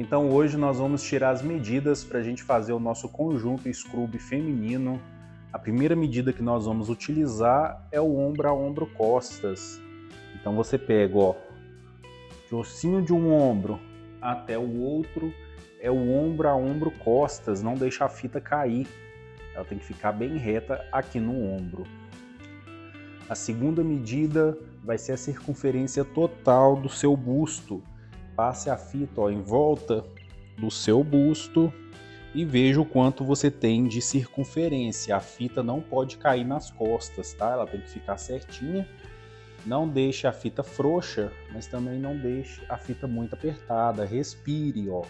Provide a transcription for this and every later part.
Então hoje nós vamos tirar as medidas para a gente fazer o nosso conjunto scrub feminino. A primeira medida que nós vamos utilizar é o ombro a ombro costas. Então você pega, ó, de ossinho de um ombro até o outro é o ombro a ombro costas, não deixa a fita cair. Ela tem que ficar bem reta aqui no ombro. A segunda medida vai ser a circunferência total do seu busto. Passe a fita, ó, em volta do seu busto e veja o quanto você tem de circunferência. A fita não pode cair nas costas, tá? Ela tem que ficar certinha. Não deixe a fita frouxa, mas também não deixe a fita muito apertada. Respire, ó.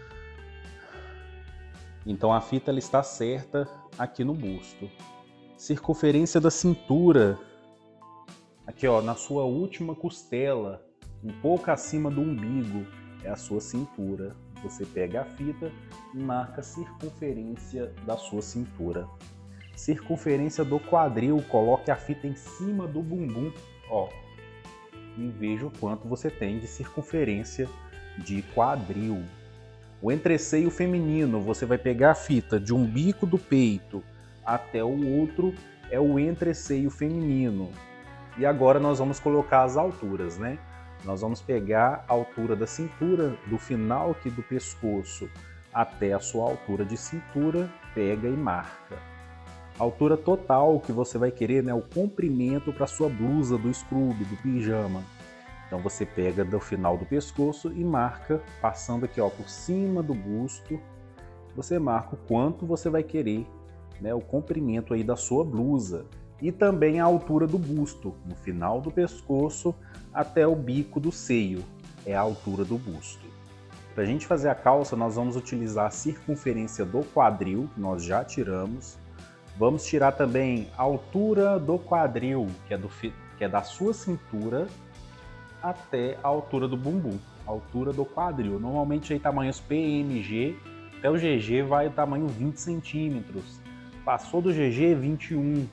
Então a fita ela está certa aqui no busto. Circunferência da cintura. Aqui, ó, na sua última costela, um pouco acima do umbigo, é a sua cintura. Você pega a fita e marca a circunferência da sua cintura. Circunferência do quadril, coloque a fita em cima do bumbum, ó, e veja o quanto você tem de circunferência de quadril. O entreceio feminino, você vai pegar a fita de um bico do peito até o outro, é o entreceio feminino. E agora nós vamos colocar as alturas, né? Nós vamos pegar a altura da cintura, do final aqui do pescoço até a sua altura de cintura, pega e marca. A altura total que você vai querer, né? O comprimento para sua blusa do scrub, do pijama. Então você pega do final do pescoço e marca, passando aqui, ó, por cima do busto, você marca o quanto você vai querer, né? O comprimento aí da sua blusa. E também a altura do busto, no final do pescoço até o bico do seio, é a altura do busto. Para a gente fazer a calça, nós vamos utilizar a circunferência do quadril, que nós já tiramos. Vamos tirar também a altura do quadril, que é da sua cintura até a altura do bumbum, a altura do quadril. Normalmente aí tamanhos PMG, até o GG vai o tamanho 20 centímetros. Passou do GG, 21.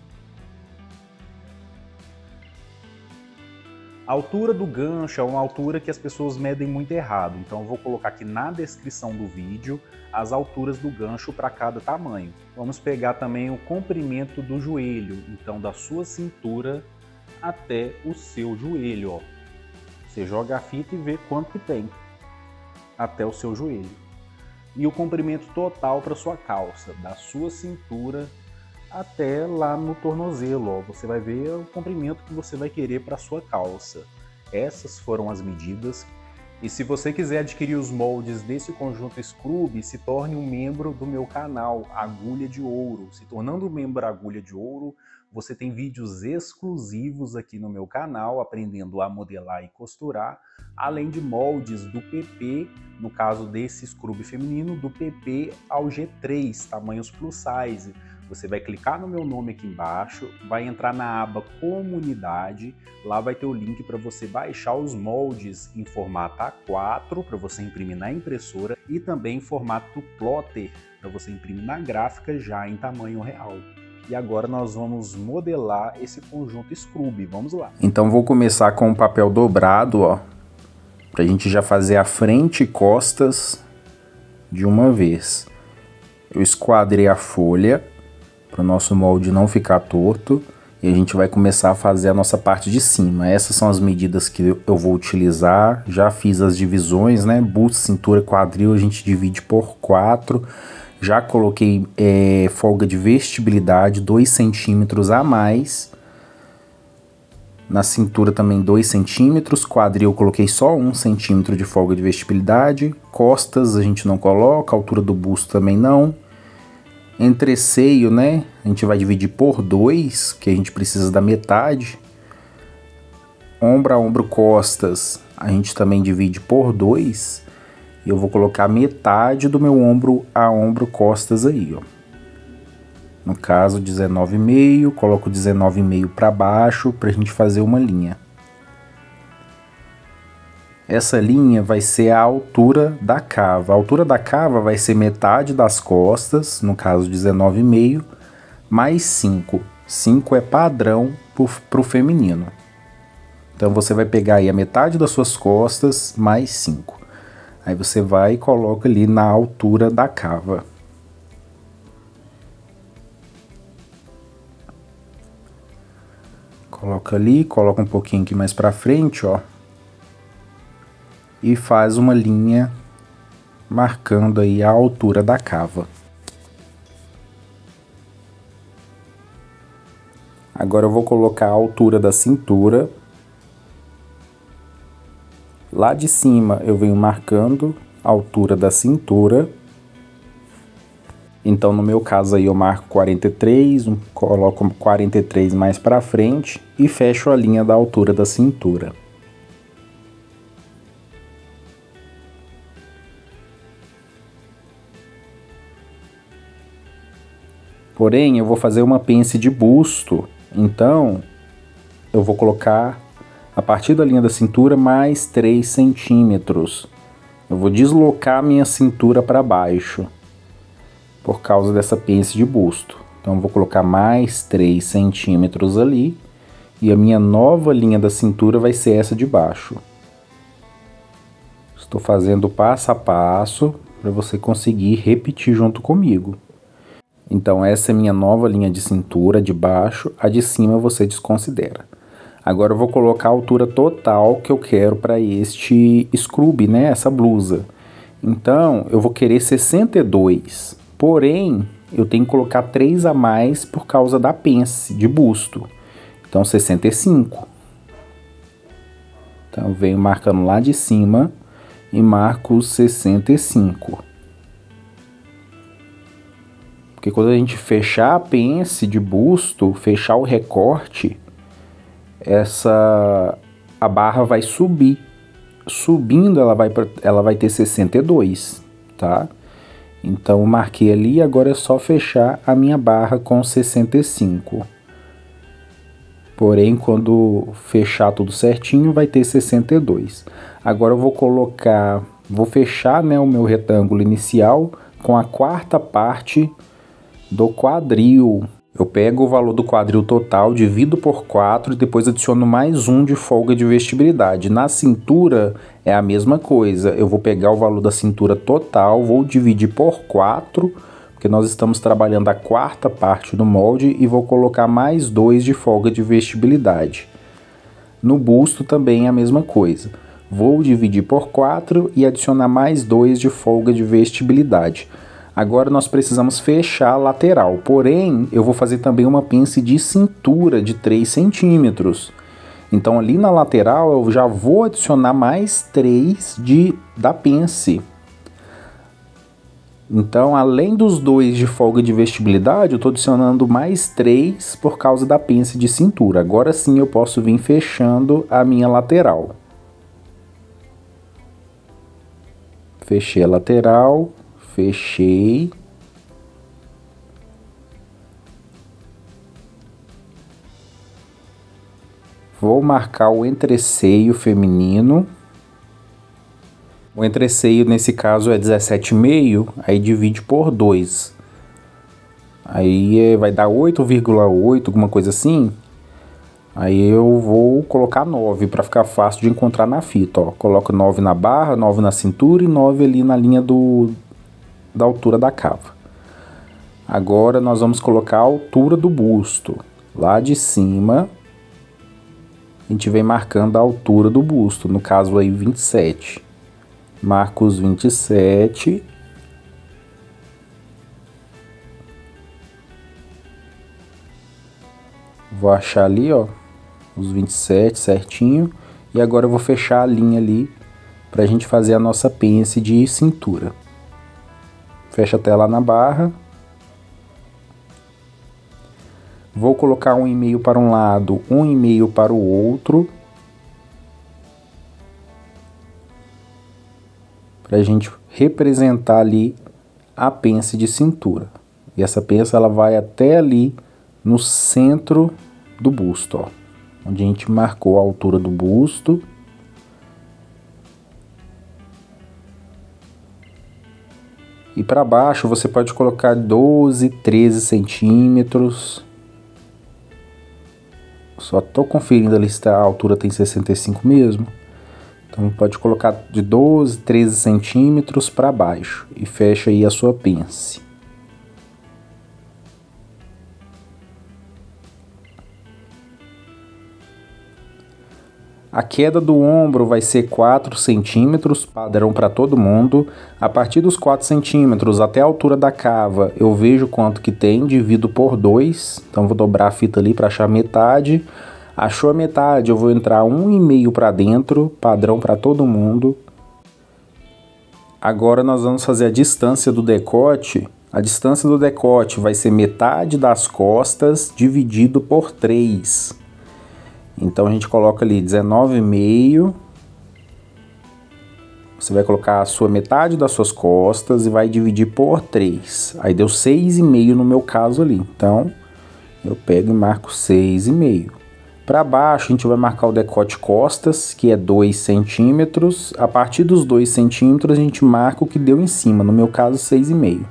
A altura do gancho é uma altura que as pessoas medem muito errado, então eu vou colocar aqui na descrição do vídeo as alturas do gancho para cada tamanho. Vamos pegar também o comprimento do joelho, então da sua cintura até o seu joelho, ó. Você joga a fita e vê quanto que tem até o seu joelho. E o comprimento total para sua calça, da sua cintura até lá no tornozelo, ó. Você vai ver o comprimento que você vai querer para sua calça. Essas foram as medidas. E se você quiser adquirir os moldes desse conjunto scrub, se torne um membro do meu canal Agulha de Ouro. Se tornando um membro Agulha de Ouro, você tem vídeos exclusivos aqui no meu canal, aprendendo a modelar e costurar, além de moldes do PP, no caso desse scrub feminino, do PP ao G3, tamanhos plus size. Você vai clicar no meu nome aqui embaixo, vai entrar na aba Comunidade, lá vai ter o link para você baixar os moldes em formato A4, para você imprimir na impressora, e também em formato plotter, para você imprimir na gráfica já em tamanho real. E agora nós vamos modelar esse conjunto scrub, vamos lá. Então vou começar com o papel dobrado, ó, para a gente já fazer a frente e costas de uma vez. Eu esquadrei a folha, para o nosso molde não ficar torto, e a gente vai começar a fazer a nossa parte de cima. Essas são as medidas que eu vou utilizar. Já fiz as divisões, né? Busto, cintura, quadril, a gente divide por 4. Já coloquei folga de vestibilidade, 2 centímetros a mais. Na cintura também 2 centímetros, quadril eu coloquei só 1 centímetro de folga de vestibilidade. Costas a gente não coloca, altura do busto também não. Entreceio, né? A gente vai dividir por 2, que a gente precisa da metade. Ombro a ombro costas, a gente também divide por 2. E eu vou colocar metade do meu ombro a ombro costas aí, ó. No caso, 19,5, coloco 19,5 para baixo para a gente fazer uma linha. Essa linha vai ser a altura da cava. A altura da cava vai ser metade das costas, no caso 19,5, mais 5. 5 é padrão para o feminino. Então você vai pegar aí a metade das suas costas mais 5. Aí você vai e coloca ali na altura da cava. Coloca ali, coloca um pouquinho aqui mais pra frente, ó. E faz uma linha marcando aí a altura da cava. Agora eu vou colocar a altura da cintura. Lá de cima eu venho marcando a altura da cintura. Então no meu caso aí eu marco 43, coloco 43 mais para frente e fecho a linha da altura da cintura. Porém, eu vou fazer uma pence de busto, então eu vou colocar a partir da linha da cintura mais 3 centímetros. Eu vou deslocar a minha cintura para baixo, por causa dessa pence de busto. Então eu vou colocar mais 3 centímetros ali, e a minha nova linha da cintura vai ser essa de baixo. Estou fazendo passo a passo para você conseguir repetir junto comigo. Então essa é minha nova linha de cintura de baixo, a de cima você desconsidera. Agora eu vou colocar a altura total que eu quero para este scrub, né, essa blusa. Então eu vou querer 62, porém eu tenho que colocar 3 a mais por causa da pence de busto. Então 65. Então eu venho marcando lá de cima e marco os 65. Porque quando a gente fechar a pence de busto, fechar o recorte, a barra vai subir. Subindo ela vai ter 62, tá? Então eu marquei ali, agora é só fechar a minha barra com 65. Porém, quando fechar tudo certinho, vai ter 62. Agora eu vou fechar, né, o meu retângulo inicial com a quarta parte do quadril. Eu pego o valor do quadril total, divido por 4 e depois adiciono mais 1 de folga de vestibilidade. Na cintura é a mesma coisa. Eu vou pegar o valor da cintura total, vou dividir por 4, porque nós estamos trabalhando a quarta parte do molde, e vou colocar mais 2 de folga de vestibilidade. No busto também é a mesma coisa. Vou dividir por 4 e adicionar mais 2 de folga de vestibilidade. Agora nós precisamos fechar a lateral, porém eu vou fazer também uma pence de cintura de 3 centímetros. Então ali na lateral eu já vou adicionar mais 3 da pence. Então além dos 2 de folga de vestibilidade, eu estou adicionando mais 3 por causa da pence de cintura. Agora sim eu posso vir fechando a minha lateral. Fechei a lateral. Fechei. Vou marcar o entreceio feminino. O entreceio nesse caso é 17,5, aí divide por 2. Aí vai dar 8,8, alguma coisa assim. Aí eu vou colocar 9 para ficar fácil de encontrar na fita, ó. Coloco 9 na barra, 9 na cintura e 9 ali na linha da altura da cava. Agora nós vamos colocar a altura do busto. Lá de cima, a gente vem marcando a altura do busto, no caso aí 27. Marco os 27. Vou achar ali, ó, os 27 certinho. E agora eu vou fechar a linha ali pra gente fazer a nossa pence de cintura. Fecha até lá na barra. Vou colocar 1,5 para um lado, 1,5 para o outro. Para a gente representar ali a pence de cintura. E essa pence ela vai até ali no centro do busto, ó. Onde a gente marcou a altura do busto. E para baixo você pode colocar 12, 13 centímetros. Só tô conferindo ali se a altura tem 65 mesmo. Então pode colocar de 12, 13 centímetros para baixo e fecha aí a sua pence. A queda do ombro vai ser 4 centímetros, padrão para todo mundo. A partir dos 4 centímetros até a altura da cava, eu vejo quanto que tem, divido por 2. Então vou dobrar a fita ali para achar metade. Achou a metade, eu vou entrar 1,5 para dentro, padrão para todo mundo. Agora nós vamos fazer a distância do decote. A distância do decote vai ser metade das costas dividido por 3. Então a gente coloca ali 19,5. Você vai colocar a sua metade das suas costas e vai dividir por 3. Aí deu 6,5 no meu caso ali. Então eu pego e marco 6,5. Para baixo a gente vai marcar o decote costas, que é 2 centímetros. A partir dos 2 centímetros a gente marca o que deu em cima, no meu caso 6,5.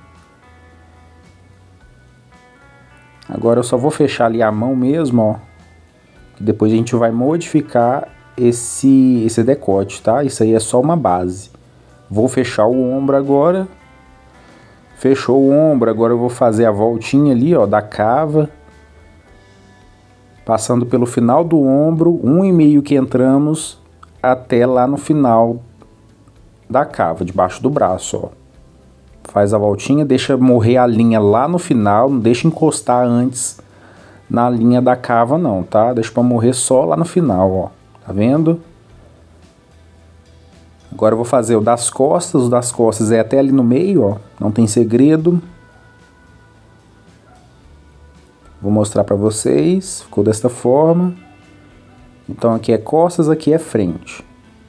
Agora eu só vou fechar ali a mão mesmo, ó. Depois a gente vai modificar esse decote, tá? Isso aí é só uma base. Vou fechar o ombro agora. Fechou o ombro, agora eu vou fazer a voltinha ali, ó, da cava. Passando pelo final do ombro, 1,5 que entramos, até lá no final da cava, debaixo do braço, ó. Faz a voltinha, deixa morrer a linha lá no final, não deixa encostar antes na linha da cava não, tá? Deixa pra morrer só lá no final, ó. Tá vendo? Agora eu vou fazer o das costas é até ali no meio, ó. Não tem segredo. Vou mostrar pra vocês. Ficou desta forma. Então aqui é costas, aqui é frente.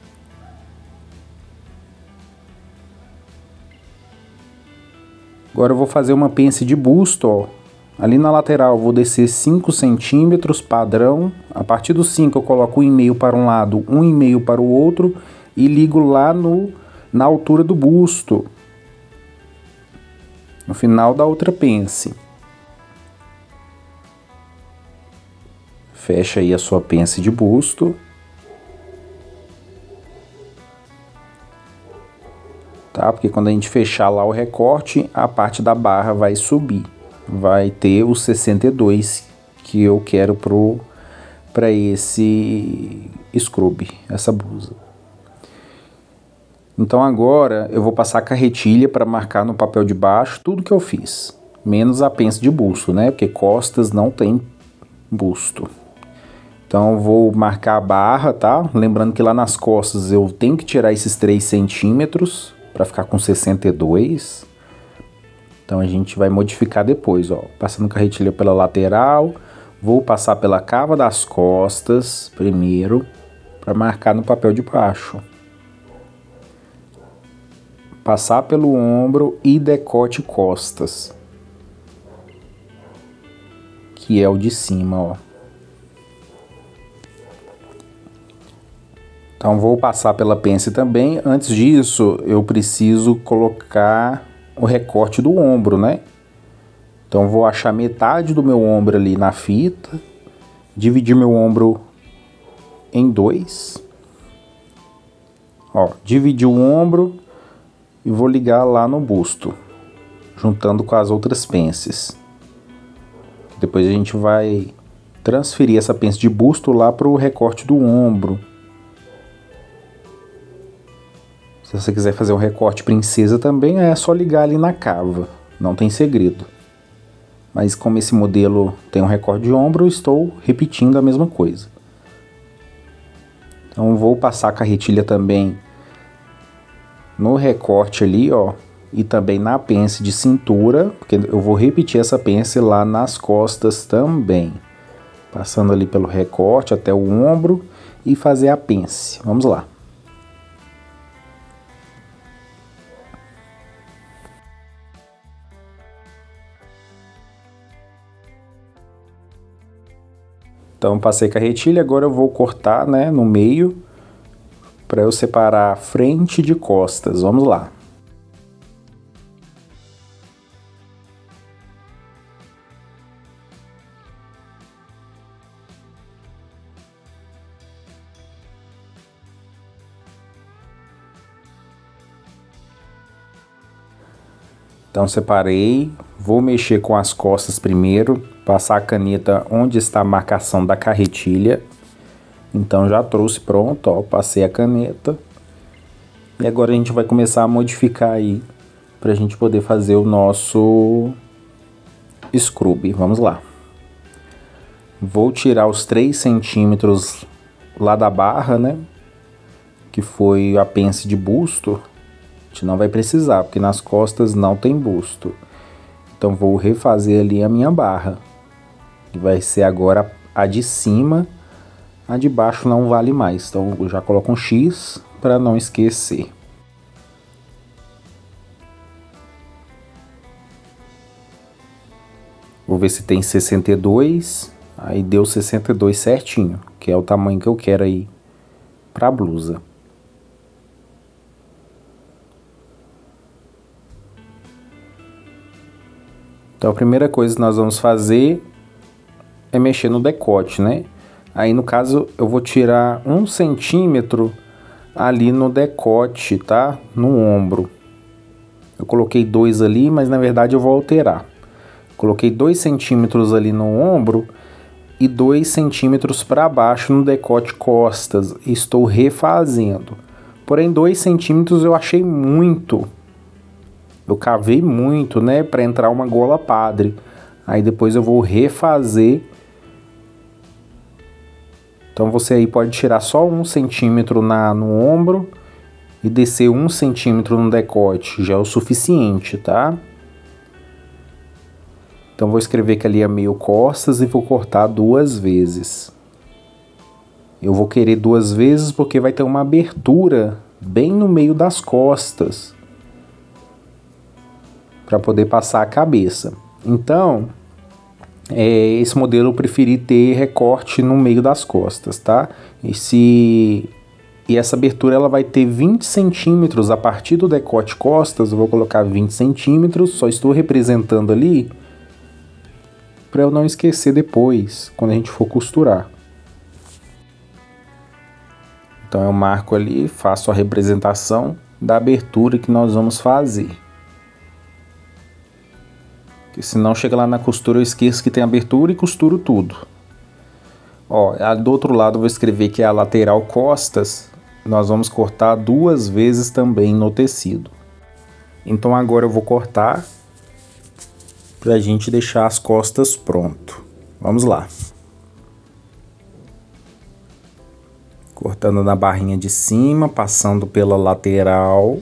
Agora eu vou fazer uma pence de busto, ó. Ali na lateral eu vou descer 5 centímetros, padrão. A partir dos 5 eu coloco 1,5 para um lado, 1,5 para o outro e ligo lá na altura do busto, no final da outra pence. Fecha aí a sua pence de busto. Tá? Porque quando a gente fechar lá o recorte, a parte da barra vai subir. Vai ter os 62 que eu quero para esse scrub, essa blusa. Então agora eu vou passar a carretilha para marcar no papel de baixo tudo que eu fiz, menos a pence de busto, né? Porque costas não tem busto. Então eu vou marcar a barra, tá? Lembrando que lá nas costas eu tenho que tirar esses 3 centímetros para ficar com 62. Então a gente vai modificar depois, ó. Passando carretilha pela lateral, vou passar pela cava das costas primeiro, para marcar no papel de baixo. Passar pelo ombro e decote costas, que é o de cima, ó. Então vou passar pela pence também. Antes disso, eu preciso colocar o recorte do ombro, né? Então vou achar metade do meu ombro ali na fita, dividir meu ombro em 2. Ó, dividir o ombro e vou ligar lá no busto, juntando com as outras pences. Depois a gente vai transferir essa pence de busto lá para o recorte do ombro. Se você quiser fazer um recorte princesa também, é só ligar ali na cava, não tem segredo. Mas como esse modelo tem um recorte de ombro, eu estou repetindo a mesma coisa. Então vou passar a carretilha também no recorte ali, ó, e também na pence de cintura, porque eu vou repetir essa pence lá nas costas também. Passando ali pelo recorte até o ombro e fazer a pence. Vamos lá. Então passei carretilha, agora eu vou cortar, né, no meio, para eu separar frente de costas. Vamos lá. Então separei, vou mexer com as costas primeiro, passar a caneta onde está a marcação da carretilha. Então já trouxe pronto, ó, passei a caneta. E agora a gente vai começar a modificar aí, pra gente poder fazer o nosso scrub. Vamos lá. Vou tirar os 3 centímetros lá da barra, né? Que foi a pence de busto. A gente não vai precisar, porque nas costas não tem busto. Então vou refazer ali a minha barra. Que vai ser agora a de cima. A de baixo não vale mais. Então eu já coloco um X para não esquecer. Vou ver se tem 62. Aí deu 62 certinho, que é o tamanho que eu quero aí para a blusa. Então a primeira coisa que nós vamos fazer é mexer no decote, né? Aí no caso eu vou tirar 1 centímetro ali no decote, tá? No ombro. Eu coloquei 2 ali, mas na verdade eu vou alterar. Coloquei 2 centímetros ali no ombro e 2 centímetros para baixo no decote costas. Estou refazendo. Porém 2 centímetros eu achei muito. Eu cavei muito, né, para entrar uma gola padre. Aí depois eu vou refazer. Então você aí pode tirar só 1 centímetro no ombro e descer 1 centímetro no decote. Já é o suficiente, tá? Então vou escrever que ali é meio costas e vou cortar 2 vezes. Eu vou querer 2 vezes porque vai ter uma abertura bem no meio das costas, para poder passar a cabeça. Então, esse modelo eu preferi ter recorte no meio das costas, tá? E essa abertura ela vai ter 20 centímetros a partir do decote costas. Eu vou colocar 20 centímetros, só estou representando ali para eu não esquecer depois, quando a gente for costurar. Então eu marco ali, faço a representação da abertura que nós vamos fazer. Porque senão chega lá na costura eu esqueço que tem abertura e costuro tudo. Ó, do outro lado eu vou escrever que é a lateral costas. Nós vamos cortar 2 vezes também no tecido. Então agora eu vou cortar pra gente deixar as costas pronto. Vamos lá. Cortando na barrinha de cima, passando pela lateral.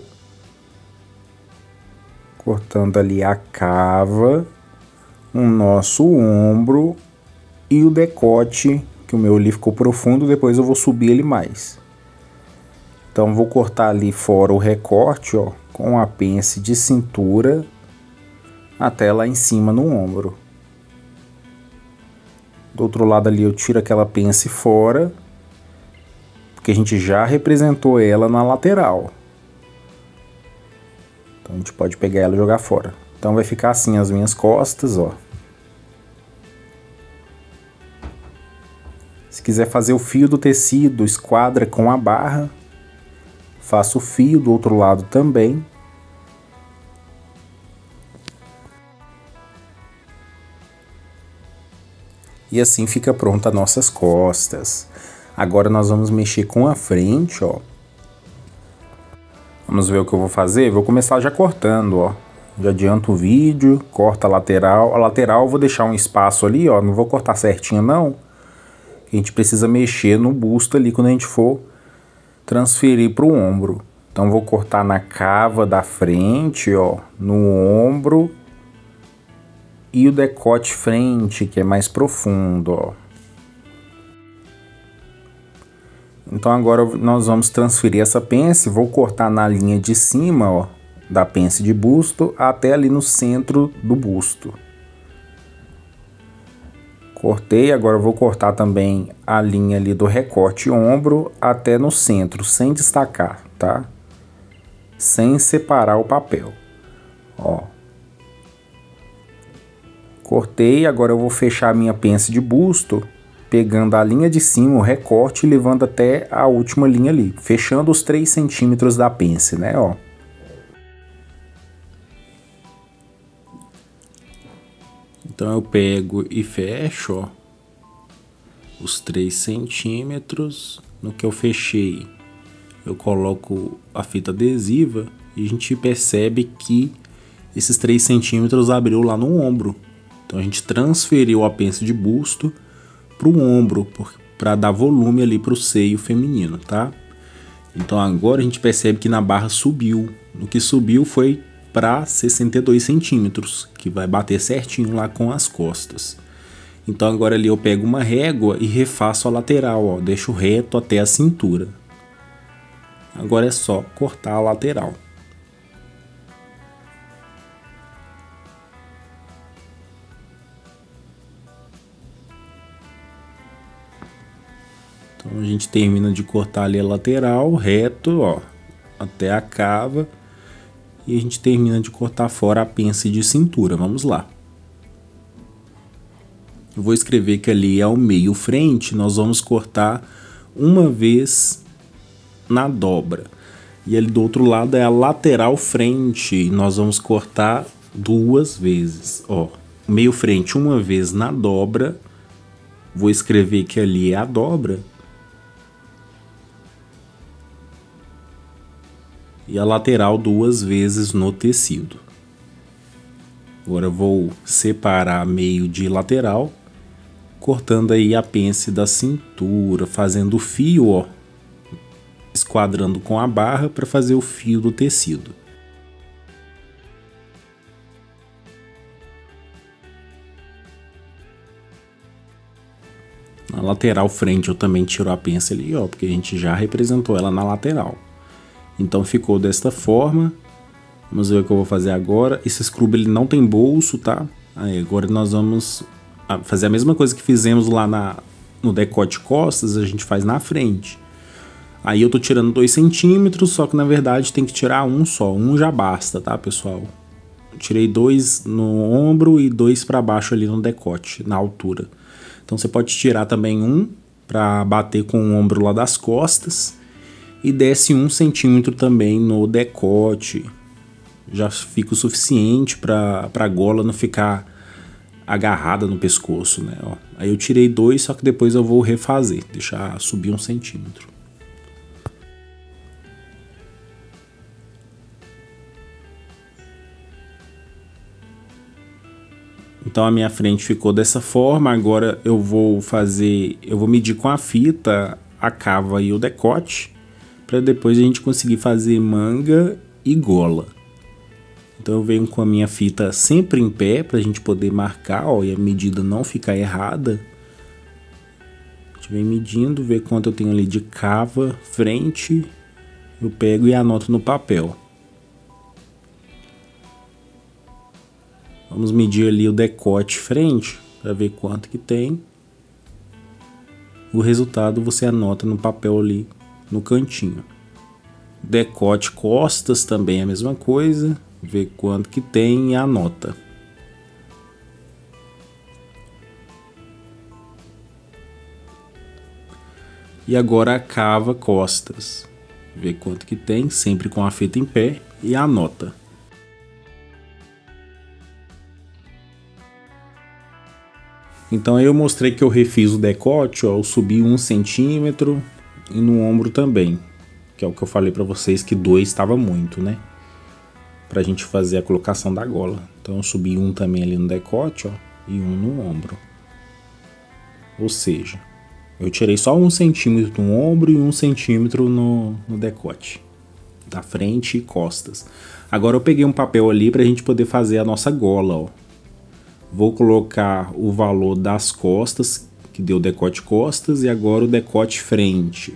Cortando ali a cava, o nosso ombro e o decote, que o meu ali ficou profundo, depois eu vou subir ele mais. Então vou cortar ali fora o recorte, ó, com a pence de cintura até lá em cima no ombro. Do outro lado ali eu tiro aquela pence fora, porque a gente já representou ela na lateral. Então a gente pode pegar ela e jogar fora. Então vai ficar assim as minhas costas, ó. Se quiser fazer o fio do tecido, esquadra com a barra. Faço o fio do outro lado também. E assim fica pronta as nossas costas. Agora nós vamos mexer com a frente, ó. Vamos ver o que eu vou fazer? Vou começar já cortando, ó. Já adianto o vídeo, corta a lateral. A lateral eu vou deixar um espaço ali, ó. Não vou cortar certinho, não. A gente precisa mexer no busto ali quando a gente for transferir para o ombro. Então vou cortar na cava da frente, ó. No ombro. E o decote frente, que é mais profundo, ó. Então agora nós vamos transferir essa pence, vou cortar na linha de cima, ó, da pence de busto até ali no centro do busto. Cortei, agora eu vou cortar também a linha ali do recorte ombro até no centro, sem destacar, tá? Sem separar o papel, ó. Cortei, agora eu vou fechar a minha pence de busto, pegando a linha de cima, o recorte, e levando até a última linha ali, fechando os 3 centímetros da pence, né, ó. Então eu pego e fecho, ó, os 3 centímetros. No que eu fechei, eu coloco a fita adesiva e a gente percebe que esses 3 centímetros abriu lá no ombro. Então a gente transferiu a pence de busto para o ombro, para dar volume ali para o seio feminino, tá? Então agora a gente percebe que na barra subiu. No que subiu foi para 62 centímetros, que vai bater certinho lá com as costas. Então agora ali eu pego uma régua e refaço a lateral, ó, deixo reto até a cintura. Agora é só cortar a lateral. Então a gente termina de cortar ali a lateral, reto, ó, até a cava. E a gente termina de cortar fora a pence de cintura. Vamos lá. Eu vou escrever que ali é o meio frente, nós vamos cortar uma vez na dobra. E ali do outro lado é a lateral frente, e nós vamos cortar 2 vezes. Ó, meio frente uma vez na dobra, vou escrever que ali é a dobra. E a lateral 2 vezes no tecido. Agora eu vou separar meio de lateral, cortando aí a pence da cintura, fazendo o fio, ó, esquadrando com a barra para fazer o fio do tecido. Na lateral frente eu também tiro a pence ali, ó, porque a gente já representou ela na lateral. Então ficou desta forma. Vamos ver o que eu vou fazer agora. Esse scrub ele não tem bolso, tá? Aí agora nós vamos fazer a mesma coisa que fizemos lá no decote costas, a gente faz na frente. Aí eu tô tirando 2 centímetros, só que na verdade tem que tirar um só. Um já basta, tá, pessoal? Eu tirei 2 no ombro e 2 para baixo ali no decote, na altura. Então você pode tirar também um para bater com o ombro lá das costas. E desce 1 centímetro também no decote. Já fica o suficiente para a gola não ficar agarrada no pescoço, né? Ó, aí eu tirei 2, só que depois eu vou refazer, deixar subir 1 centímetro. Então a minha frente ficou dessa forma. Agora eu vou medir com a fita a cava e o decote, para depois a gente conseguir fazer manga e gola. Então eu venho com a minha fita sempre em pé para a gente poder marcar, ó, e a medida não ficar errada. A gente vem medindo, vê quanto eu tenho ali de cava, frente, eu pego e anoto no papel. Vamos medir ali o decote frente para ver quanto que tem. O resultado você anota no papel ali no cantinho. Decote costas também é a mesma coisa, vê quanto que tem e anota. E agora a cava costas, vê quanto que tem, sempre com a fita em pé, e anota. Então aí eu mostrei que eu refiz o decote, ó, eu subi 1 centímetro e no ombro também, que é o que eu falei pra vocês que 2 estava muito, né? Pra gente fazer a colocação da gola. Então eu subi 1 também ali no decote, ó, e 1 no ombro. Ou seja, eu tirei só 1 centímetro no ombro e 1 centímetro no decote, da frente e costas. Agora eu peguei um papel ali pra gente poder fazer a nossa gola, ó. Vou colocar o valor das costas, que deu decote costas, e agora o decote frente.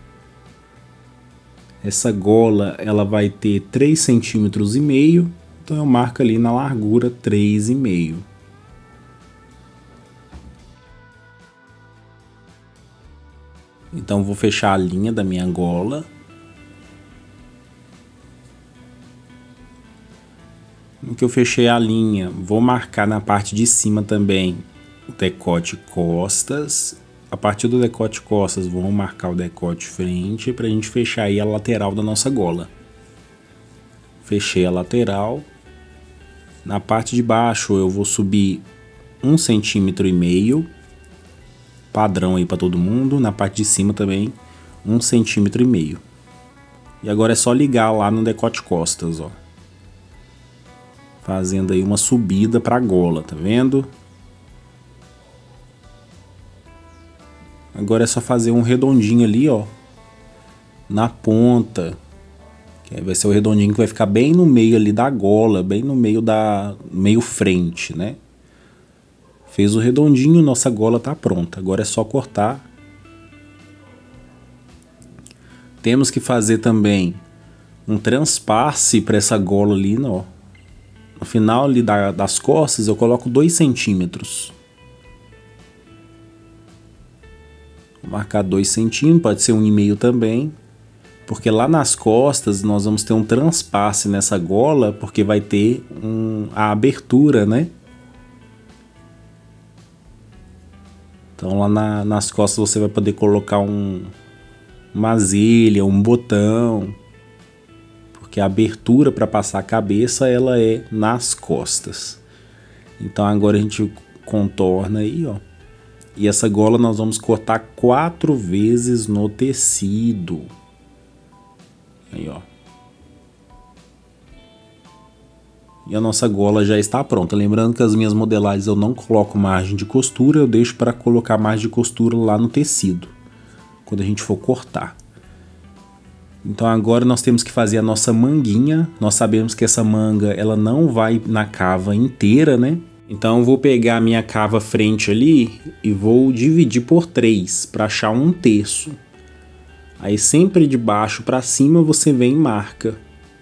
Essa gola ela vai ter 3,5 centímetros, então eu marco ali na largura 3,5. Então vou fechar a linha da minha gola. No que eu fechei a linha, vou marcar na parte de cima também o decote costas. A partir do decote costas, vou marcar o decote frente para a gente fechar aí a lateral da nossa gola. Fechei a lateral. Na parte de baixo eu vou subir 1,5 cm, padrão aí para todo mundo. Na parte de cima também 1,5 cm. E agora é só ligar lá no decote costas, ó, fazendo aí uma subida para a gola, tá vendo? Agora é só fazer um redondinho ali, ó, na ponta, que vai ser o redondinho que vai ficar bem no meio ali da gola, bem no meio meio frente, né? Fez o redondinho, nossa gola tá pronta. Agora é só cortar. Temos que fazer também um transpasse para essa gola ali, ó. No final ali das costas eu coloco 2 centímetros. Vou marcar 2 centímetros, pode ser 1,5 também. Porque lá nas costas nós vamos ter um transpasse nessa gola, porque vai ter a abertura, né? Então lá nas costas você vai poder colocar uma azilha, um botão, porque a abertura para passar a cabeça ela é nas costas. Então agora a gente contorna aí, ó. E essa gola nós vamos cortar 4 vezes no tecido. Aí, ó. E a nossa gola já está pronta. Lembrando que as minhas modelagens eu não coloco margem de costura, eu deixo para colocar margem de costura lá no tecido, quando a gente for cortar. Então agora nós temos que fazer a nossa manguinha. Nós sabemos que essa manga ela não vai na cava inteira, né? Então eu vou pegar a minha cava frente ali e vou dividir por 3 para achar 1/3. Aí sempre de baixo para cima você vem e marca.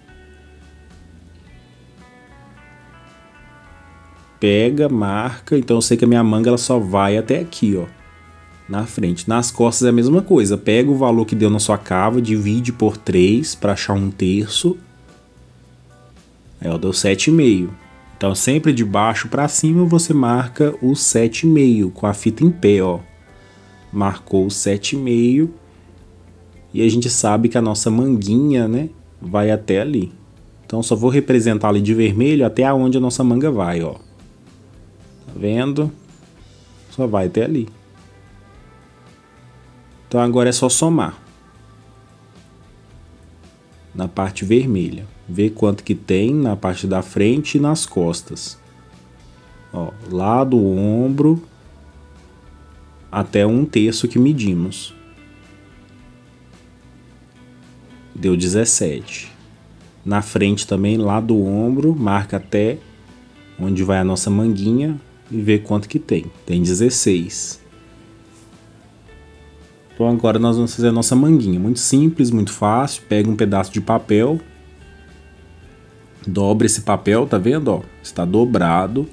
Pega, marca. Então eu sei que a minha manga ela só vai até aqui, ó, na frente. Nas costas é a mesma coisa. Pega o valor que deu na sua cava, divide por 3 para achar 1/3. Aí, ó, deu 7,5. Então sempre de baixo para cima você marca o 7,5 com a fita em pé, ó. Marcou o 7,5. E a gente sabe que a nossa manguinha, né, vai até ali. Então só vou representar ali de vermelho até onde a nossa manga vai, ó. Tá vendo? Só vai até ali. Então agora é só somar. Na parte vermelha. Ver quanto que tem na parte da frente e nas costas. Ó, lá do ombro até 1/3 que medimos. Deu 17. Na frente também, lá do ombro, marca até onde vai a nossa manguinha e vê quanto que tem. Tem 16. Então agora nós vamos fazer a nossa manguinha. Muito simples, muito fácil. Pega um pedaço de papel. Dobra esse papel, tá vendo? Ó, está dobrado.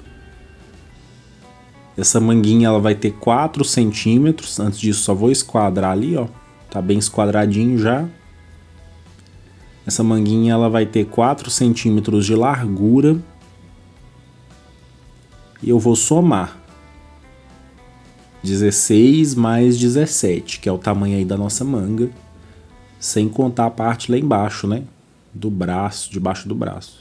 Essa manguinha ela vai ter 4 centímetros. Antes disso só vou esquadrar ali, ó. Tá bem esquadradinho já. Essa manguinha ela vai ter 4 centímetros de largura. E eu vou somar 16 mais 17, que é o tamanho aí da nossa manga, sem contar a parte lá embaixo, né? Do braço, debaixo do braço.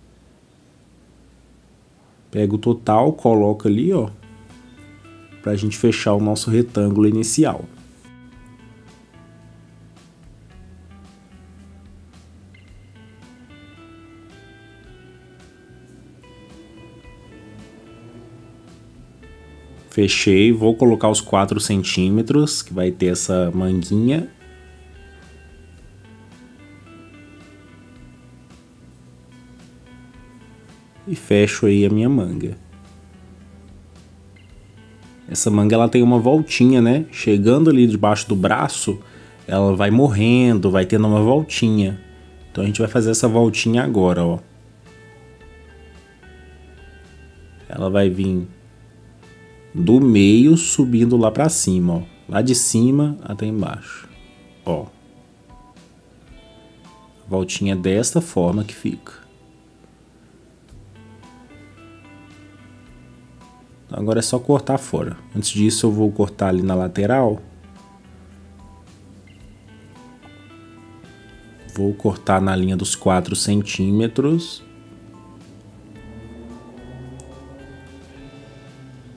Pega o total, coloca ali, ó, pra gente fechar o nosso retângulo inicial. Fechei, vou colocar os 4 centímetros, que vai ter essa manguinha. E fecho aí a minha manga. Essa manga ela tem uma voltinha, né? Chegando ali debaixo do braço, ela vai morrendo, vai tendo uma voltinha. Então a gente vai fazer essa voltinha agora, ó. Ela vai vir do meio subindo lá pra cima, ó. Lá de cima até embaixo, ó. Voltinha desta forma que fica. Agora é só cortar fora. Antes disso eu vou cortar ali na lateral. Vou cortar na linha dos 4 centímetros.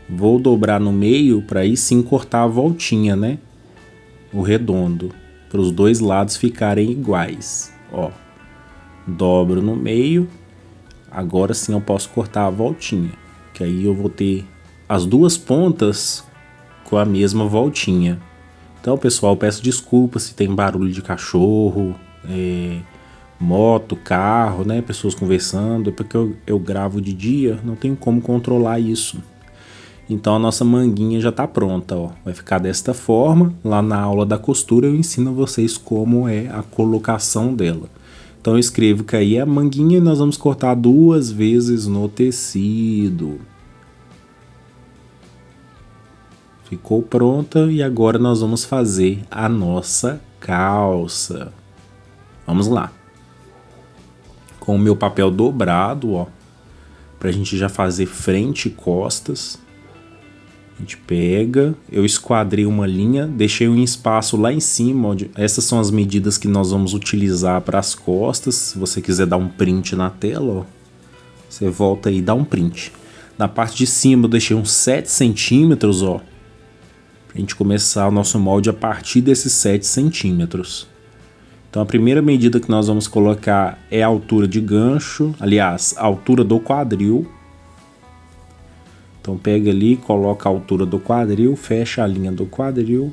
Vou dobrar no meio para aí sim cortar a voltinha, né? O redondo, para os dois lados ficarem iguais. Ó, dobro no meio. Agora sim eu posso cortar a voltinha, que aí eu vou ter as duas pontas com a mesma voltinha. Então, pessoal, peço desculpas se tem barulho de cachorro, moto, carro, né? Pessoas conversando, porque eu gravo de dia, não tenho como controlar isso. Então a nossa manguinha já tá pronta, ó. Vai ficar desta forma. Lá na aula da costura eu ensino vocês como é a colocação dela. Então eu escrevo que aí é a manguinha e nós vamos cortar 2 vezes no tecido. Ficou pronta e agora nós vamos fazer a nossa calça. Vamos lá. Com o meu papel dobrado, ó, pra gente já fazer frente e costas. A gente pega, eu esquadrei uma linha, deixei um espaço lá em cima, onde essas são as medidas que nós vamos utilizar para as costas. Se você quiser dar um print na tela, ó, você volta aí e dá um print. Na parte de cima eu deixei uns 7 centímetros, ó, pra gente começar o nosso molde a partir desses 7 centímetros. Então a primeira medida que nós vamos colocar é a altura de gancho, aliás, a altura do quadril. Então pega ali, coloca a altura do quadril, fecha a linha do quadril.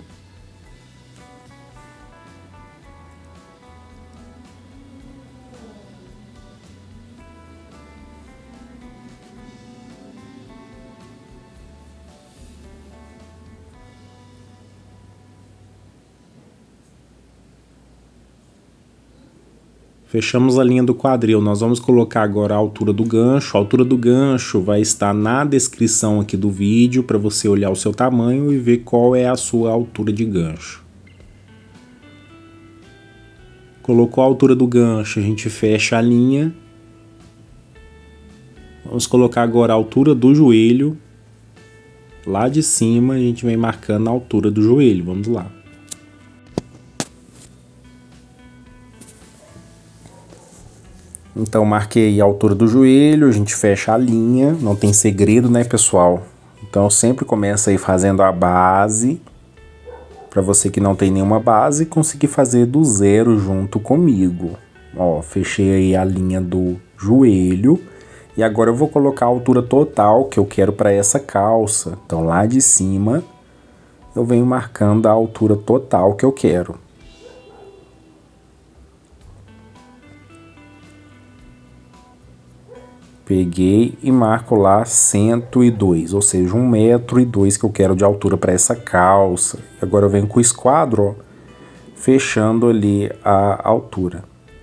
Fechamos a linha do quadril, nós vamos colocar agora a altura do gancho. A altura do gancho vai estar na descrição aqui do vídeo para você olhar o seu tamanho e ver qual é a sua altura de gancho. Colocou a altura do gancho, a gente fecha a linha. Vamos colocar agora a altura do joelho. Lá de cima a gente vem marcando a altura do joelho, vamos lá. Então marquei a altura do joelho, a gente fecha a linha, não tem segredo, né, pessoal? Então eu sempre começo aí fazendo a base, para você que não tem nenhuma base, conseguir fazer do zero junto comigo. Ó, fechei aí a linha do joelho e agora eu vou colocar a altura total que eu quero para essa calça. Então lá de cima eu venho marcando a altura total que eu quero. Peguei e marco lá 102, ou seja, 1,02 m que eu quero de altura para essa calça. Agora eu venho com o esquadro, ó, fechando ali a altura.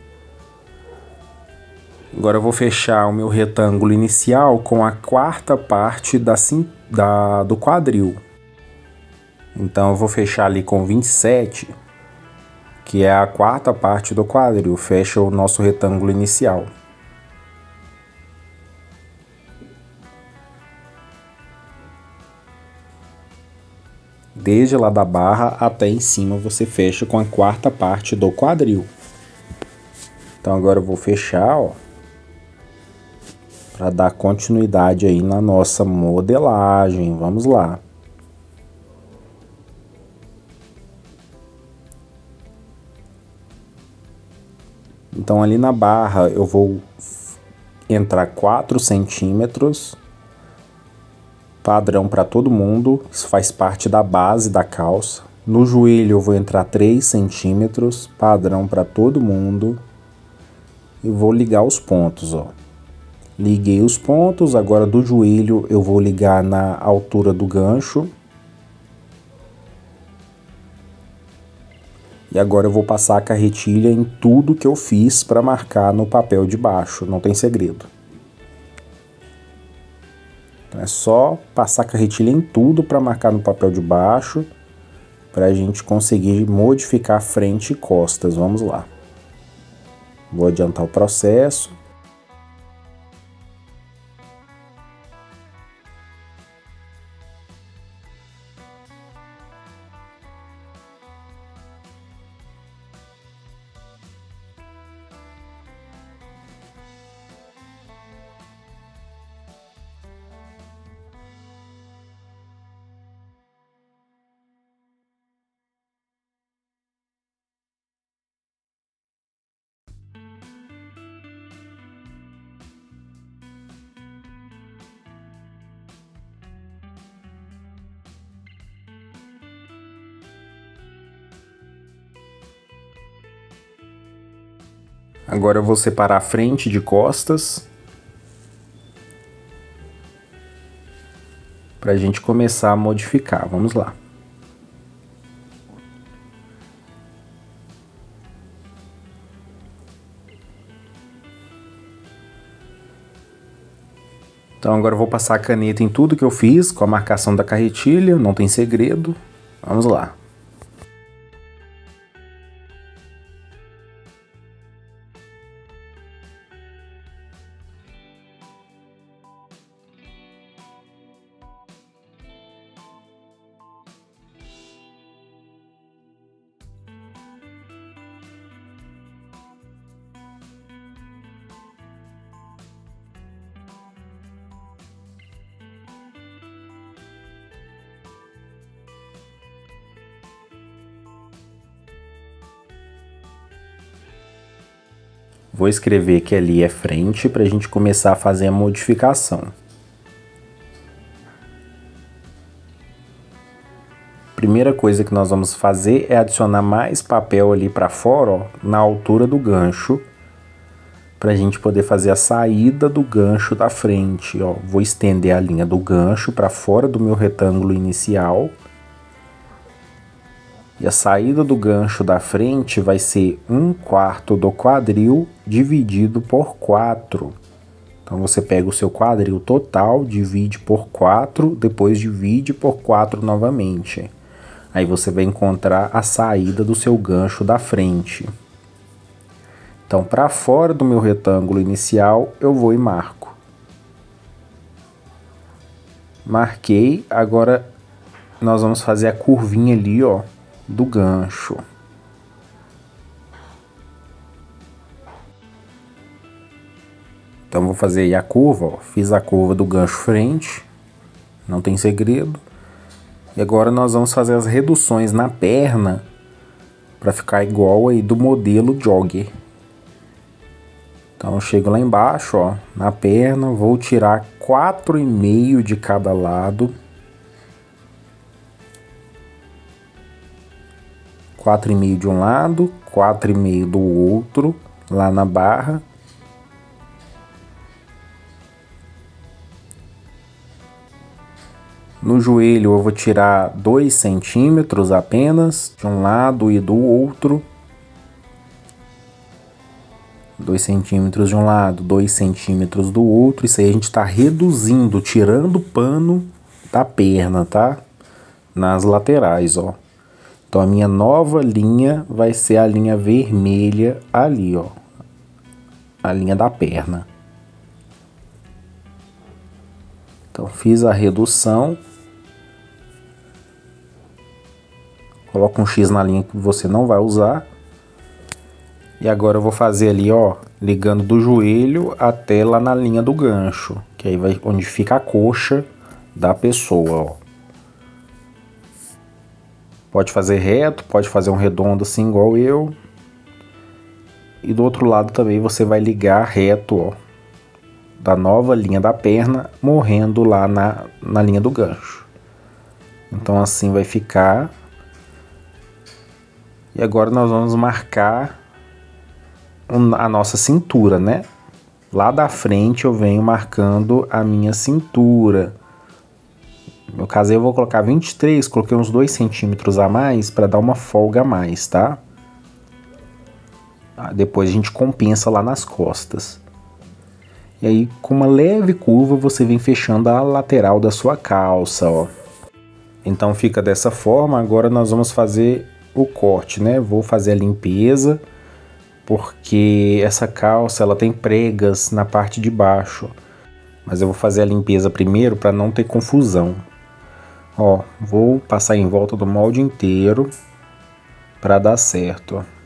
Agora eu vou fechar o meu retângulo inicial com a quarta parte do quadril. Então eu vou fechar ali com 27, que é a quarta parte do quadril. Fecha o nosso retângulo inicial. Desde lá da barra até em cima você fecha com a quarta parte do quadril. Então agora eu vou fechar, ó, para dar continuidade aí na nossa modelagem. Vamos lá. Então ali na barra eu vou entrar 4 centímetros. Padrão para todo mundo, isso faz parte da base da calça. No joelho eu vou entrar 3 centímetros, padrão para todo mundo. E vou ligar os pontos, ó. Liguei os pontos, agora do joelho eu vou ligar na altura do gancho. E agora eu vou passar a carretilha em tudo que eu fiz para marcar no papel de baixo, não tem segredo. É só passar a carretilha em tudo para marcar no papel de baixo, para a gente conseguir modificar frente e costas. Vamos lá. Vou adiantar o processo. Agora eu vou separar frente de costas, para a gente começar a modificar. Vamos lá. Então agora eu vou passar a caneta em tudo que eu fiz, com a marcação da carretilha, não tem segredo. Vamos lá. Vou escrever que ali é frente para a gente começar a fazer a modificação. Primeira coisa que nós vamos fazer é adicionar mais papel ali para fora, ó, na altura do gancho, para a gente poder fazer a saída do gancho da frente. Ó. Vou estender a linha do gancho para fora do meu retângulo inicial. E a saída do gancho da frente vai ser 1/4 do quadril dividido por 4. Então você pega o seu quadril total, divide por 4, depois divide por 4 novamente. Aí você vai encontrar a saída do seu gancho da frente. Então, para fora do meu retângulo inicial, eu vou e marco. Marquei, agora nós vamos fazer a curvinha ali, ó, do gancho. Então vou fazer aí a curva, ó. Fiz a curva do gancho frente, não tem segredo. E agora nós vamos fazer as reduções na perna para ficar igual aí do modelo jogger. Então eu chego lá embaixo, ó, na perna, vou tirar 4,5 de cada lado. 4,5 de um lado, 4,5 do outro, lá na barra. No joelho eu vou tirar 2 centímetros apenas, de um lado e do outro. 2 centímetros de um lado, 2 centímetros do outro. Isso aí a gente está reduzindo, tirando o pano da perna, tá? Nas laterais, ó. Então a minha nova linha vai ser a linha vermelha ali, ó. A linha da perna. Então fiz a redução. Coloca um X na linha que você não vai usar. E agora eu vou fazer ali, ó, ligando do joelho até lá na linha do gancho, que aí vai onde fica a coxa da pessoa, ó. Pode fazer reto, pode fazer um redondo assim igual eu. E do outro lado também você vai ligar reto, ó, da nova linha da perna, morrendo lá na linha do gancho. Então assim vai ficar. E agora nós vamos marcar a nossa cintura, né? Lá da frente eu venho marcando a minha cintura. No caso aí eu vou colocar 23, coloquei uns 2 centímetros a mais para dar uma folga a mais, tá? Depois a gente compensa lá nas costas. E aí com uma leve curva você vem fechando a lateral da sua calça, ó. Então fica dessa forma. Agora nós vamos fazer o corte, né? Vou fazer a limpeza, porque essa calça ela tem pregas na parte de baixo. Mas eu vou fazer a limpeza primeiro para não ter confusão. Ó, vou passar em volta do molde inteiro para dar certo, ó.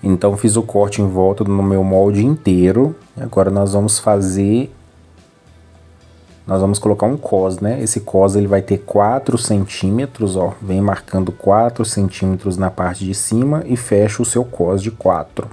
Então fiz o corte em volta no meu molde inteiro. Agora nós vamos colocar um cos, né? Esse cos ele vai ter 4 centímetros, ó. Vem marcando 4 centímetros na parte de cima e fecha o seu cos de 4.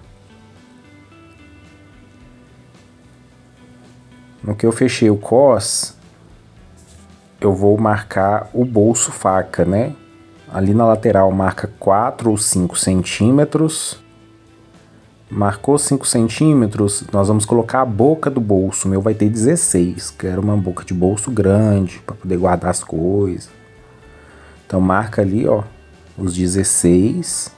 No que eu fechei o cos, eu vou marcar o bolso faca, né? Ali na lateral marca 4 ou 5 centímetros. Marcou 5 centímetros, nós vamos colocar a boca do bolso. O meu vai ter 16, quero uma boca de bolso grande para poder guardar as coisas. Então marca ali, ó, os 16.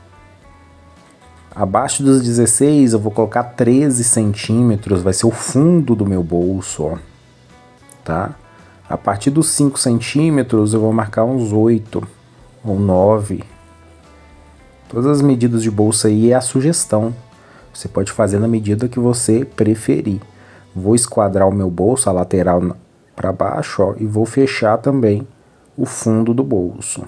Abaixo dos 16 eu vou colocar 13 centímetros, vai ser o fundo do meu bolso, ó, tá? A partir dos 5 centímetros eu vou marcar uns 8 ou 9. Todas as medidas de bolso aí é a sugestão. Você pode fazer na medida que você preferir. Vou esquadrar o meu bolso, a lateral para baixo, ó, e vou fechar também o fundo do bolso.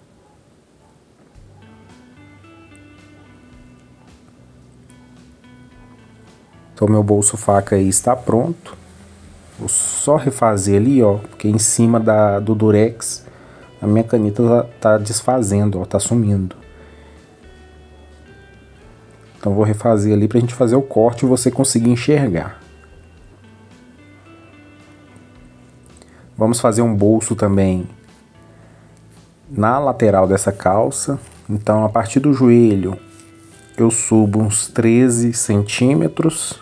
Então meu bolso faca aí está pronto. Vou só refazer ali, ó, porque em cima do durex a minha caneta tá desfazendo, ó, tá sumindo. Então vou refazer ali pra gente fazer o corte e você conseguir enxergar. Vamos fazer um bolso também na lateral dessa calça. Então a partir do joelho eu subo uns 13 centímetros.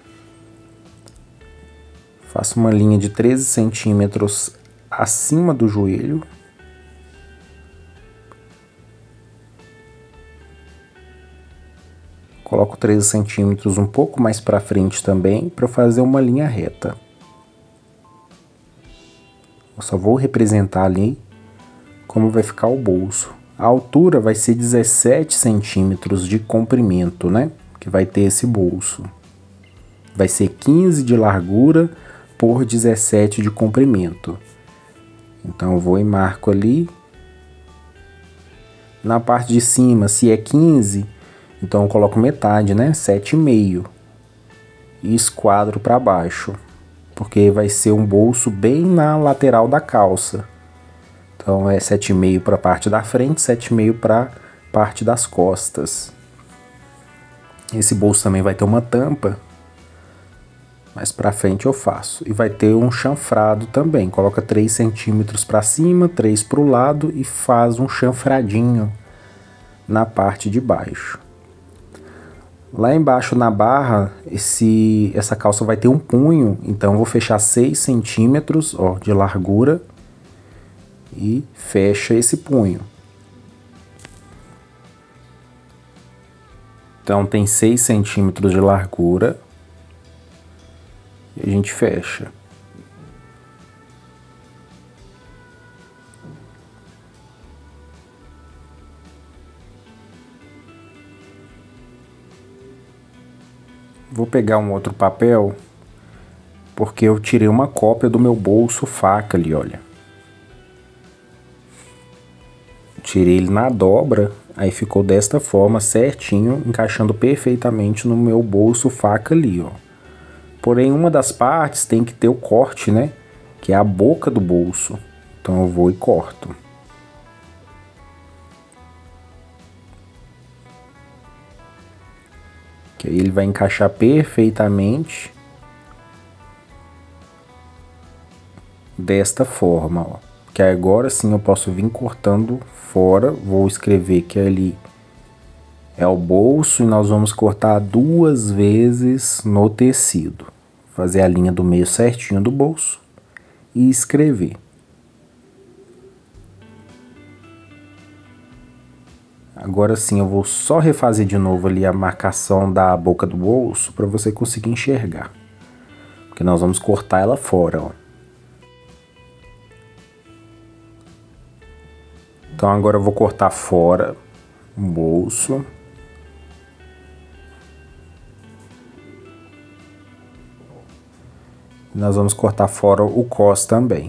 Faço uma linha de 13 centímetros acima do joelho. Coloco 13 centímetros um pouco mais para frente também, para fazer uma linha reta. Eu só vou representar ali como vai ficar o bolso. A altura vai ser 17 centímetros de comprimento, né? Que vai ter esse bolso. Vai ser 15 de largura por 17 de comprimento. Então eu vou e marco ali. Na parte de cima, se é 15, então eu coloco metade, né? 7,5. E esquadro para baixo, porque vai ser um bolso bem na lateral da calça. Então é 7,5 para a parte da frente, 7,5 para a parte das costas. Esse bolso também vai ter uma tampa, mais para frente eu faço. E vai ter um chanfrado também. Coloca 3 centímetros para cima, 3 para o lado e faz um chanfradinho na parte de baixo. Lá embaixo na barra, essa calça vai ter um punho, então eu vou fechar 6 centímetros, ó, de largura e fecha esse punho. Então tem 6 centímetros de largura e a gente fecha. Vou pegar um outro papel, porque eu tirei uma cópia do meu bolso faca ali, olha. Tirei ele na dobra, aí ficou desta forma, certinho, encaixando perfeitamente no meu bolso faca ali, ó. Porém, uma das partes tem que ter o corte, né? Que é a boca do bolso. Então eu vou e corto. Que aí ele vai encaixar perfeitamente desta forma, ó. Que agora sim eu posso vir cortando fora. Vou escrever que ali é o bolso e nós vamos cortar 2 vezes no tecido. Fazer a linha do meio certinho do bolso e escrever. Agora sim eu vou só refazer de novo ali a marcação da boca do bolso para você conseguir enxergar. Porque nós vamos cortar ela fora, ó. Então agora eu vou cortar fora o bolso. Nós vamos cortar fora o cos também.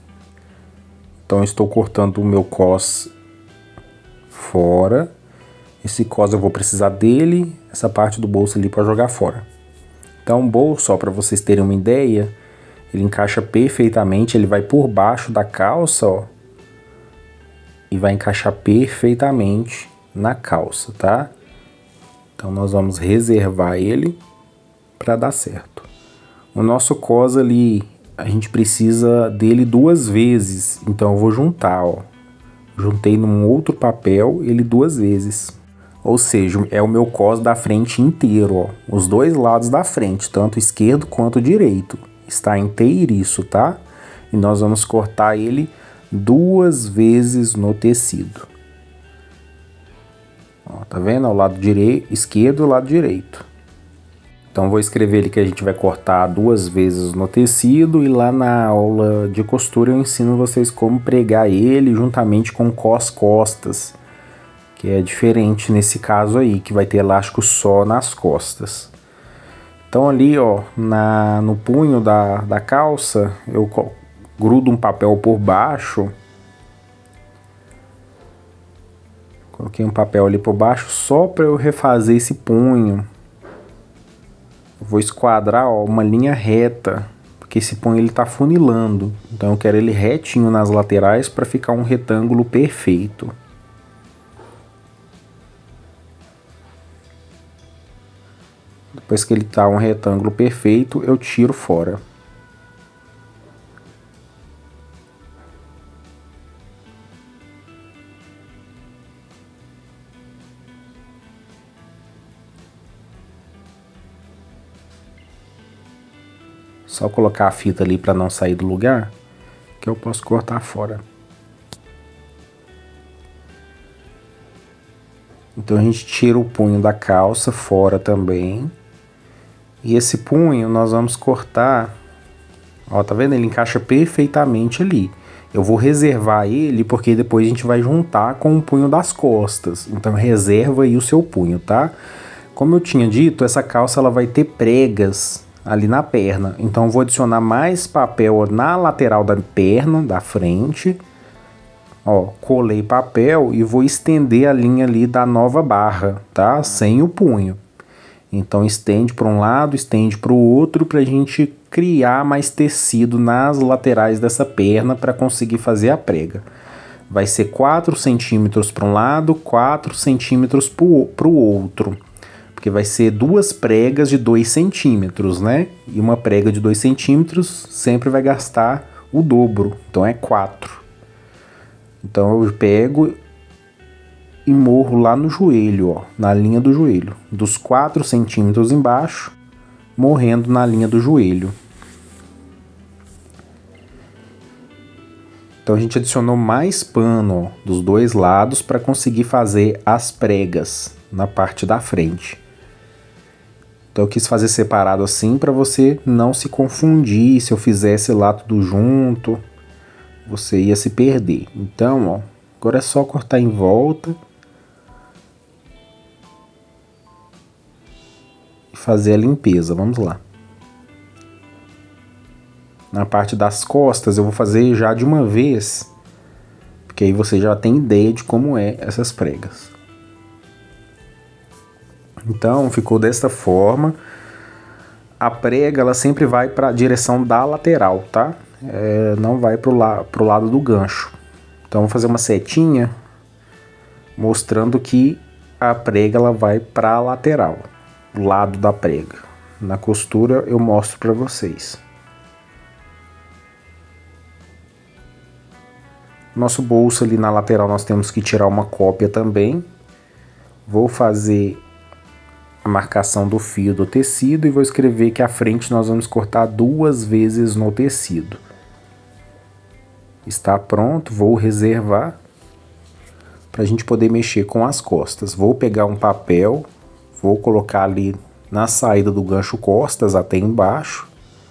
Então eu estou cortando o meu cos fora Esse cos eu vou precisar dele, essa parte do bolso ali para jogar fora. Então o bolso, só para vocês terem uma ideia, ele encaixa perfeitamente, ele vai por baixo da calça, ó, e vai encaixar perfeitamente na calça, tá? Então nós vamos reservar ele para dar certo. O nosso cos ali, a gente precisa dele 2 vezes, então eu vou juntar, ó. Juntei num outro papel ele 2 vezes. Ou seja, é o meu cos da frente inteiro, ó. Os 2 lados da frente, tanto esquerdo quanto direito. Está inteiriço, tá? E nós vamos cortar ele 2 vezes no tecido. Ó, tá vendo? O lado esquerdo e o lado direito. Então vou escrever ali que a gente vai cortar 2 vezes no tecido, e lá na aula de costura eu ensino vocês como pregar ele juntamente com costas, que é diferente nesse caso aí, que vai ter elástico só nas costas. Então ali, ó, no punho da calça, eu grudo um papel por baixo. Coloquei um papel ali por baixo só para eu refazer esse punho. Vou esquadrar, ó, uma linha reta, porque esse punho ele tá funilando. Então eu quero ele retinho nas laterais para ficar um retângulo perfeito. Depois que ele tá um retângulo perfeito, eu tiro fora. Só colocar a fita ali para não sair do lugar, que eu posso cortar fora. Então a gente tira o punho da calça fora também. E esse punho nós vamos cortar, ó, tá vendo? Ele encaixa perfeitamente ali. Eu vou reservar ele porque depois a gente vai juntar com o punho das costas. Então reserva aí o seu punho, tá? Como eu tinha dito, essa calça ela vai ter pregas ali na perna. Então eu vou adicionar mais papel na lateral da perna, da frente. Ó, colei papel e vou estender a linha ali da nova barra, tá? Sem o punho. Então estende para um lado, estende para o outro, para a gente criar mais tecido nas laterais dessa perna para conseguir fazer a prega. Vai ser 4 centímetros para um lado, 4 centímetros para o outro. Porque vai ser 2 pregas de 2 centímetros, né? E uma prega de 2 centímetros sempre vai gastar o dobro, então é 4. Então eu pego e morro lá no joelho, ó, na linha do joelho, dos 4 centímetros embaixo, morrendo na linha do joelho. Então a gente adicionou mais pano, ó, dos 2 lados para conseguir fazer as pregas na parte da frente. Então eu quis fazer separado assim para você não se confundir. Se eu fizesse lá tudo junto, você ia se perder. Então, ó, agora é só cortar em volta e fazer a limpeza. Vamos lá. Na parte das costas eu vou fazer já de uma vez, porque aí você já tem ideia de como é essas pregas. Então ficou desta forma. A prega ela sempre vai para a direção da lateral, tá? Não vai pro lado do gancho. Então vou fazer uma setinha mostrando que a prega ela vai para a lateral, o lado da prega. Na costura eu mostro para vocês. Nosso bolso ali na lateral nós temos que tirar uma cópia também. Vou fazer a marcação do fio do tecido e vou escrever que a frente nós vamos cortar 2 vezes no tecido. Está pronto, vou reservar para a gente poder mexer com as costas. Vou pegar um papel, vou colocar ali na saída do gancho costas até embaixo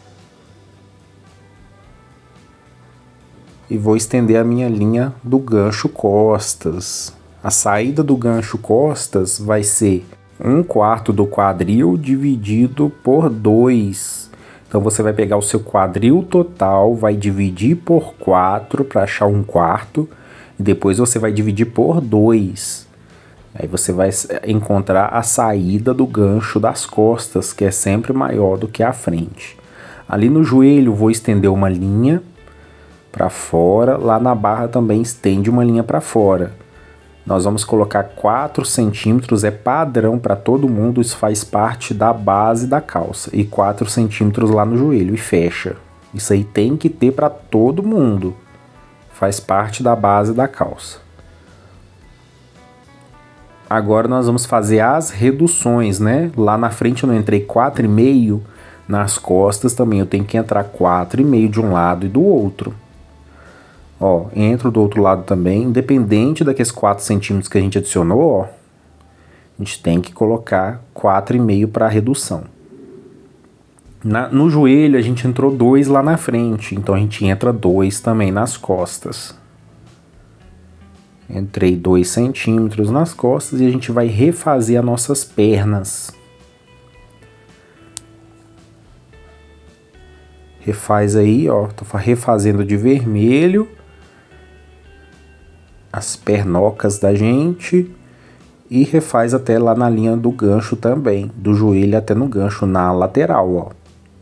e vou estender a minha linha do gancho costas. A saída do gancho costas vai ser 1/4 do quadril dividido por 2. Então você vai pegar o seu quadril total, vai dividir por 4 para achar 1/4. E depois você vai dividir por 2. Aí você vai encontrar a saída do gancho das costas, que é sempre maior do que a frente. Ali no joelho vou estender uma linha para fora, lá na barra também estende uma linha para fora. Nós vamos colocar 4 centímetros, é padrão para todo mundo, isso faz parte da base da calça. E 4 centímetros lá no joelho e fecha. Isso aí tem que ter para todo mundo, faz parte da base da calça. Agora nós vamos fazer as reduções, né? Lá na frente eu não entrei 4,5, nas costas também eu tenho que entrar 4,5 de um lado e do outro. Ó, entro do outro lado também, independente daqueles 4 centímetros que a gente adicionou, ó, a gente tem que colocar 4,5 para redução. No joelho a gente entrou 2 lá na frente, então a gente entra 2 também nas costas. Entrei 2 centímetros nas costas e a gente vai refazer as nossas pernas. Refaz aí, ó, tô refazendo de vermelho as pernocas da gente e refaz até lá na linha do gancho também, do joelho até no gancho na lateral, ó.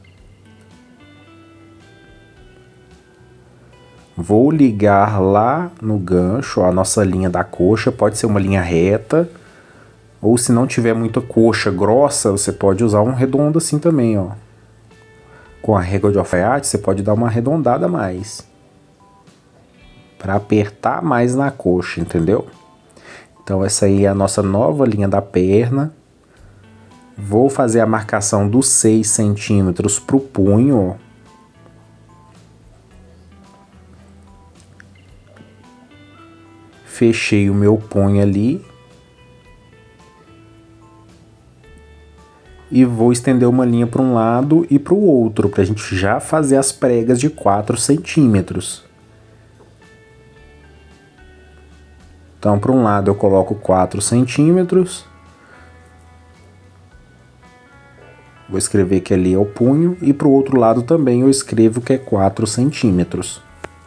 Vou ligar lá no gancho, ó, a nossa linha da coxa, pode ser uma linha reta, ou se não tiver muita coxa grossa, você pode usar um redondo assim também, ó. Com a régua de alfaiate, você pode dar uma arredondada a mais, para apertar mais na coxa, entendeu? Então essa aí é a nossa nova linha da perna. Vou fazer a marcação dos 6 centímetros pro punho, ó. Fechei o meu punho ali. E vou estender uma linha para um lado e para o outro, para a gente já fazer as pregas de 4 centímetros. Então, para um lado eu coloco 4 centímetros. Vou escrever que ali é o punho. E para o outro lado também eu escrevo que é 4 centímetros.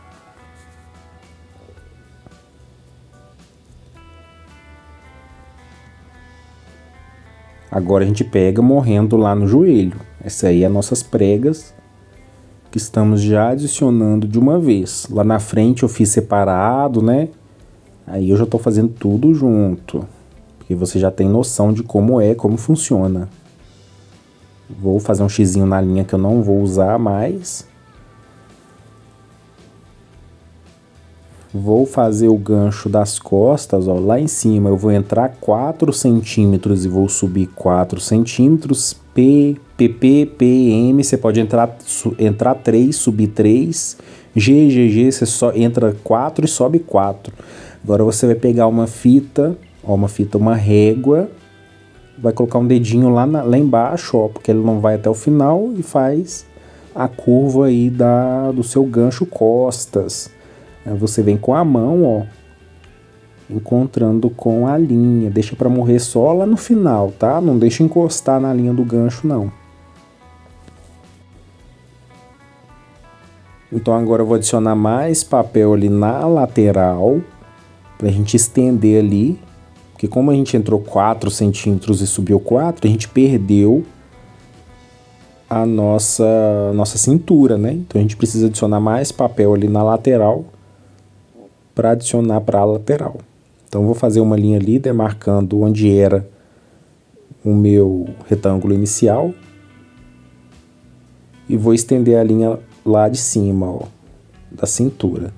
Agora a gente pega morrendo lá no joelho. Essa aí é as nossas pregas que estamos já adicionando de uma vez. Lá na frente eu fiz separado, né? Aí eu já tô fazendo tudo junto, porque você já tem noção de como funciona. Vou fazer um xizinho na linha que eu não vou usar mais. Vou fazer o gancho das costas, ó, lá em cima eu vou entrar 4 centímetros e vou subir 4 centímetros. PM, você pode entrar 3, subir 3. GG, você só entra 4 e sobe 4. Agora você vai pegar uma fita, ó, uma régua, vai colocar um dedinho lá embaixo, ó, porque ele não vai até o final, e faz a curva aí do seu gancho costas. Aí você vem com a mão, ó, encontrando com a linha. Deixa para morrer só lá no final, tá? Não deixa encostar na linha do gancho, não. Então agora eu vou adicionar mais papel ali na lateral, pra gente estender ali. Porque como a gente entrou 4 centímetros e subiu 4, a gente perdeu a nossa cintura, né? Então a gente precisa adicionar mais papel ali na lateral para adicionar para a lateral. Então vou fazer uma linha ali demarcando onde era o meu retângulo inicial e vou estender a linha lá de cima, ó, da cintura.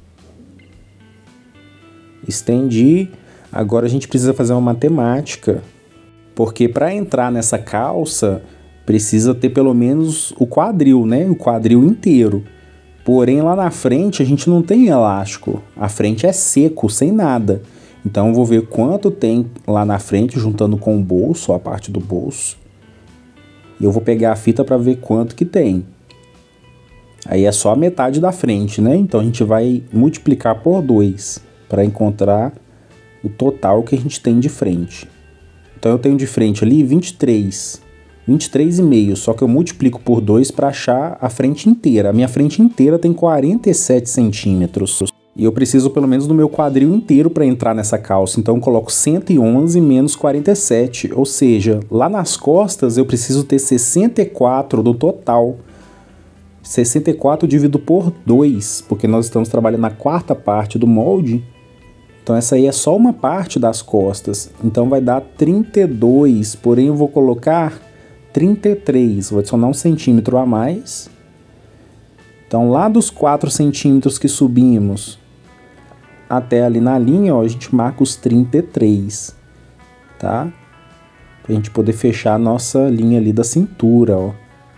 Estendi. Agora a gente precisa fazer uma matemática, porque para entrar nessa calça precisa ter pelo menos o quadril, né? O quadril inteiro. Porém, lá na frente a gente não tem elástico. A frente é seco, sem nada. Então eu vou ver quanto tem lá na frente, juntando com o bolso, a parte do bolso. E eu vou pegar a fita para ver quanto que tem. Aí é só a metade da frente, né? Então a gente vai multiplicar por 2 para encontrar o total que a gente tem de frente. Então eu tenho de frente ali 23,5, só que eu multiplico por 2 para achar a frente inteira. A minha frente inteira tem 47 centímetros. E eu preciso pelo menos do meu quadril inteiro para entrar nessa calça. Então eu coloco 111 menos 47. Ou seja, lá nas costas eu preciso ter 64 do total. 64 dividido por 2, porque nós estamos trabalhando na quarta parte do molde. Então essa aí é só uma parte das costas. Então vai dar 32, porém eu vou colocar 33. Vou adicionar 1 centímetro a mais. Então lá dos 4 centímetros que subimos até ali na linha, ó, a gente marca os 33, tá? Pra gente poder fechar a nossa linha ali da cintura, ó.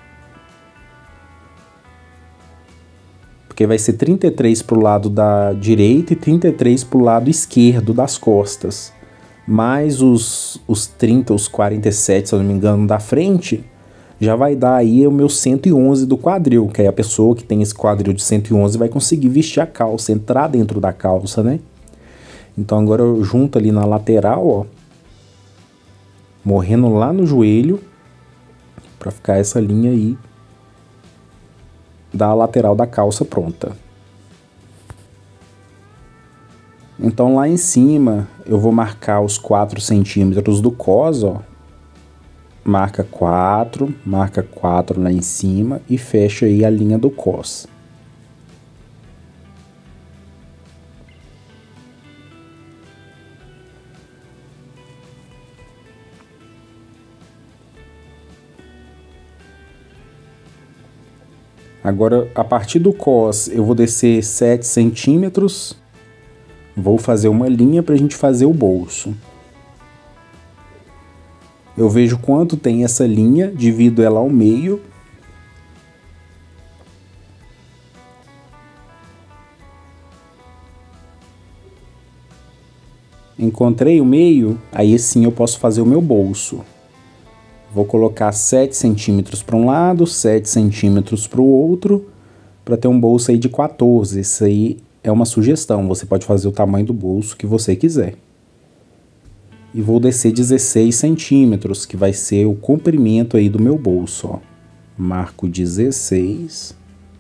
Porque vai ser 33 pro lado da direita e 33 pro lado esquerdo das costas. Mais os 30, os 47, se eu não me engano, da frente, já vai dar aí o meu 111 do quadril, que aí a pessoa que tem esse quadril de 111 vai conseguir vestir a calça, entrar dentro da calça, né? Então agora eu junto ali na lateral, ó, morrendo lá no joelho, pra ficar essa linha aí da lateral da calça pronta. Então lá em cima eu vou marcar os 4 centímetros do cos, ó. Marca 4 lá em cima e fecha aí a linha do cos. Agora, a partir do cos, eu vou descer 7 centímetros, vou fazer uma linha para a gente fazer o bolso. Eu vejo quanto tem essa linha, divido ela ao meio. Encontrei o meio, aí sim eu posso fazer o meu bolso. Vou colocar 7 centímetros para um lado, 7 centímetros para o outro, para ter um bolso aí de 14. Isso aí é uma sugestão, você pode fazer o tamanho do bolso que você quiser. E vou descer 16 centímetros, que vai ser o comprimento aí do meu bolso, ó. Marco 16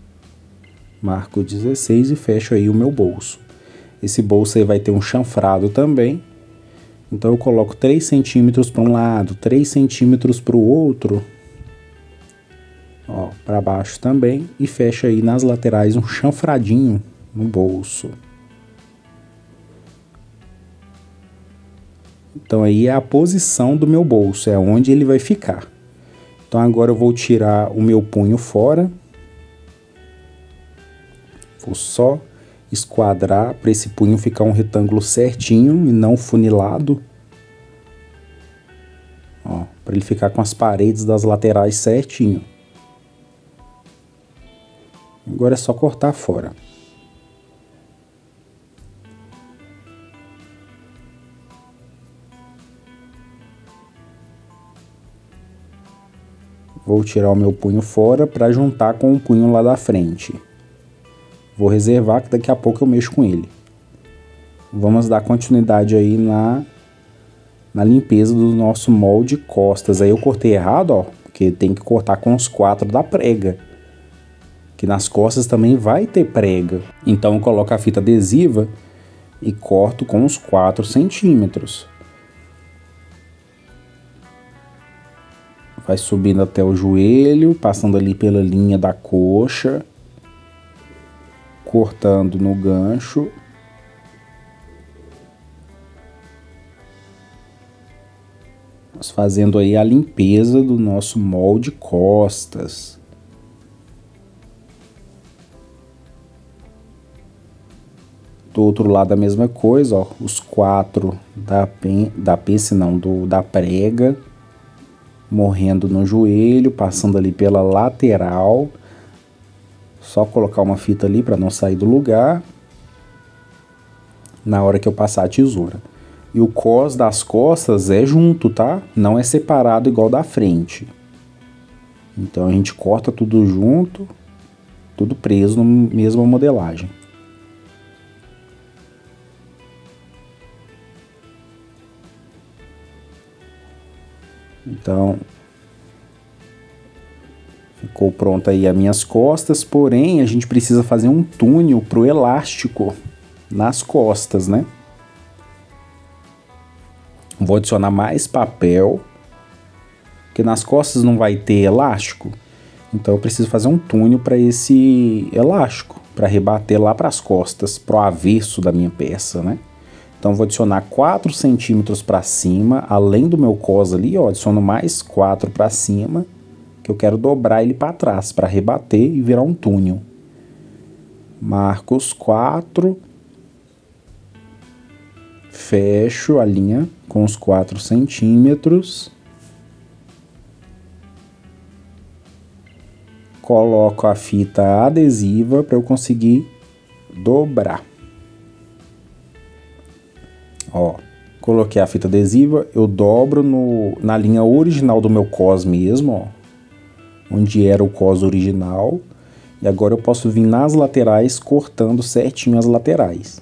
e fecho aí o meu bolso. Esse bolso aí vai ter um chanfrado também. Então eu coloco 3 centímetros para um lado, 3 centímetros para o outro, ó, para baixo também, e fecha aí nas laterais um chanfradinho no bolso. Então aí é a posição do meu bolso, é onde ele vai ficar. Então agora eu vou tirar o meu punho fora. Vou só esquadrar para esse punho ficar um retângulo certinho e não funilado. Ó, para ele ficar com as paredes das laterais certinho. Agora é só cortar fora. Vou tirar o meu punho fora para juntar com o punho lá da frente. Vou reservar que daqui a pouco eu mexo com ele. Vamos dar continuidade aí na limpeza do nosso molde costas. Aí eu cortei errado, ó, porque tem que cortar com os 4 da prega. Que nas costas também vai ter prega. Então eu coloco a fita adesiva e corto com os 4 centímetros. Vai subindo até o joelho, passando ali pela linha da coxa, cortando no gancho. Nós fazendo aí a limpeza do nosso molde costas. Do outro lado a mesma coisa, ó, os 4 da prega, morrendo no joelho, passando ali pela lateral. Só colocar uma fita ali para não sair do lugar na hora que eu passar a tesoura. E o cos das costas é junto, tá? Não é separado igual da frente. Então a gente corta tudo junto, tudo preso na mesma modelagem. Então, ficou pronta aí as minhas costas, porém a gente precisa fazer um túnel pro elástico nas costas, né? Vou adicionar mais papel, porque nas costas não vai ter elástico. Então eu preciso fazer um túnel para esse elástico, para rebater lá para as costas, para o avesso da minha peça, né? Então vou adicionar 4 centímetros para cima, além do meu cos ali, ó, adiciono mais 4 para cima, que eu quero dobrar ele para trás, para rebater e virar um túnel. Marco os 4, fecho a linha com os 4 centímetros, coloco a fita adesiva para eu conseguir dobrar. Ó, coloquei a fita adesiva, eu dobro na linha original do meu cos mesmo, ó, onde era o cos original, e agora eu posso vir nas laterais cortando certinho as laterais.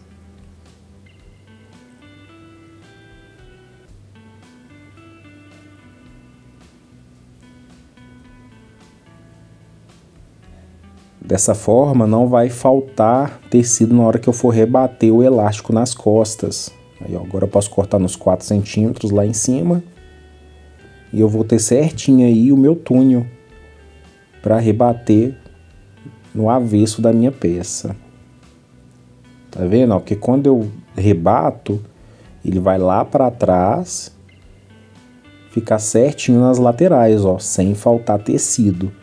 Dessa forma não vai faltar tecido na hora que eu for rebater o elástico nas costas. Aí, ó, agora eu posso cortar nos 4 centímetros lá em cima. E eu vou ter certinho aí o meu túnel para rebater no avesso da minha peça. Tá vendo? Ó, porque quando eu rebato, ele vai lá para trás, ficar certinho nas laterais, ó, sem faltar tecido.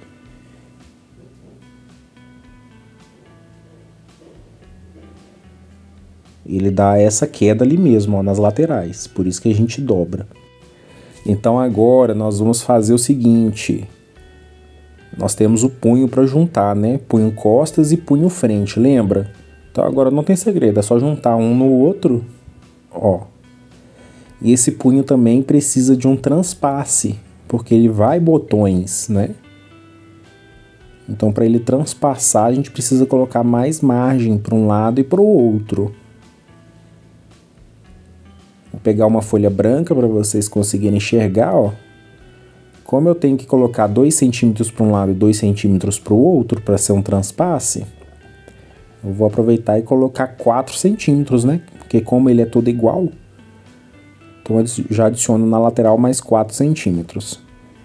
Ele dá essa queda ali mesmo, ó, nas laterais, por isso que a gente dobra. Então agora nós vamos fazer o seguinte, nós temos o punho para juntar, né? Punho costas e punho frente, lembra? Então agora não tem segredo, é só juntar um no outro, ó. E esse punho também precisa de um transpasse, porque ele vai botões, né? Então para ele transpassar a gente precisa colocar mais margem para um lado e para o outro. Vou pegar uma folha branca para vocês conseguirem enxergar, ó. Como eu tenho que colocar 2 centímetros para um lado e 2 centímetros para o outro para ser um transpasse, eu vou aproveitar e colocar 4 centímetros, né? Porque como ele é todo igual, então eu já adiciono na lateral mais 4 centímetros.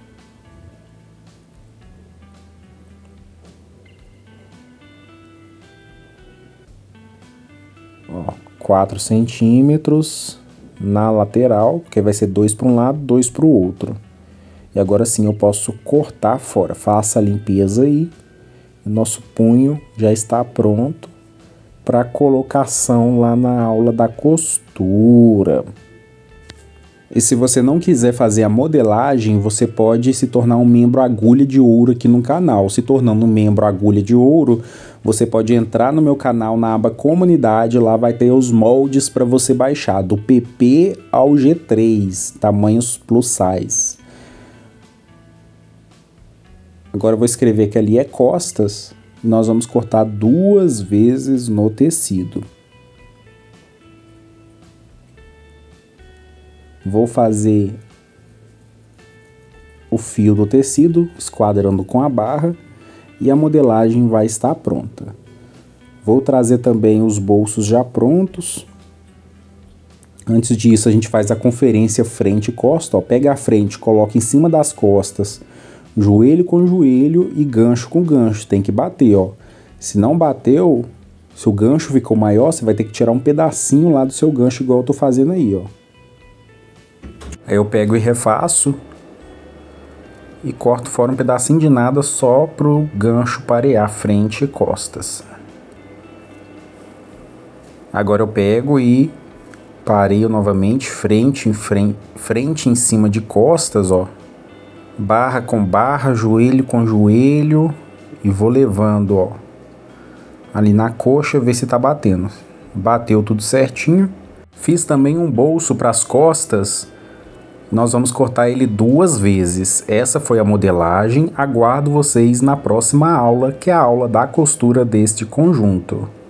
Ó, 4 centímetros na lateral, porque vai ser 2 para um lado, 2 para o outro. E agora sim eu posso cortar fora. Faça a limpeza aí. O nosso punho já está pronto para colocação lá na aula da costura. E se você não quiser fazer a modelagem, você pode se tornar um membro agulha de ouro aqui no canal. Se tornando um membro agulha de ouro, você pode entrar no meu canal na aba comunidade, lá vai ter os moldes para você baixar, do PP ao G3, tamanhos plus size. Agora eu vou escrever que ali é costas, e nós vamos cortar 2 vezes no tecido. Vou fazer o fio do tecido, esquadrando com a barra, e a modelagem vai estar pronta. Vou trazer também os bolsos já prontos. Antes disso, a gente faz a conferência frente e costa. Ó, pega a frente, coloca em cima das costas, joelho com joelho e gancho com gancho. Tem que bater, ó. Se não bateu, se o gancho ficou maior, você vai ter que tirar um pedacinho lá do seu gancho, igual eu tô fazendo aí, ó. Aí eu pego e refaço e corto fora um pedacinho de nada só pro gancho parear frente e costas. Agora eu pego e pareio novamente frente em cima de costas, ó. Barra com barra, joelho com joelho e vou levando, ó, ali na coxa, ver se tá batendo. Bateu tudo certinho. Fiz também um bolso para as costas. Nós vamos cortar ele 2 vezes. Essa foi a modelagem. Aguardo vocês na próxima aula, que é a aula da costura deste conjunto.